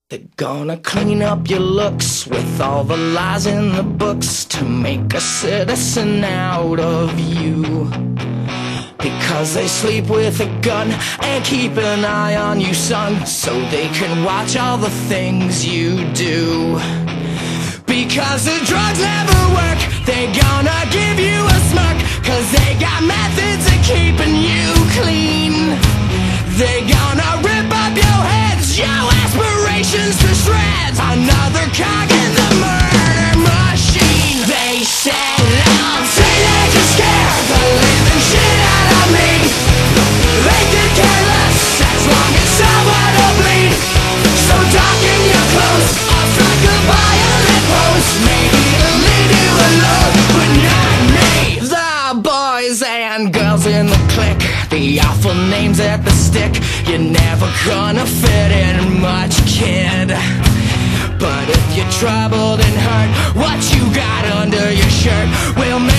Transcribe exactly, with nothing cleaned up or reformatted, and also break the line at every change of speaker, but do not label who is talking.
They're gonna clean up your looks with all the lies in the books to make a citizen out of you. Because they sleep with a gun and keep an eye on you, son, so they can watch all the things you do. Because the drugs never work, they're gonna give you a smirk, cause they got methods of keeping you clean. They're gonna rip up your heads, your aspirations to shreds, another cog in the murder machine. They said I'm teenage and scared the living shit out of me. They could care less as long as someone will bleed. So darken your clothes, or strike a violent pose. Maybe it'll leave you alone, but not me. The boys and girls in the clique, the awful names at the stick. You're never gonna fit in much, kid. But if you're troubled and hurt, what you got under your shirt will make